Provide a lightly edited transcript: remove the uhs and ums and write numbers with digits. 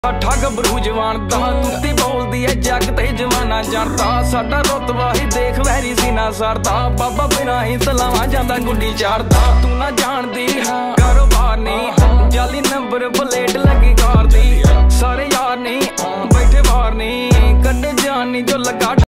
ठग बरू जवान दा कुत्ती बोलदी है जग ते जमाना जानदा साडा रुतबा ही देख वैरी सीना सरदा बाबा बिना ही तलावा जांदा गुड्डी चाड़दा तू ना जानदी कारोबार नहीं जाली नंबर प्लेट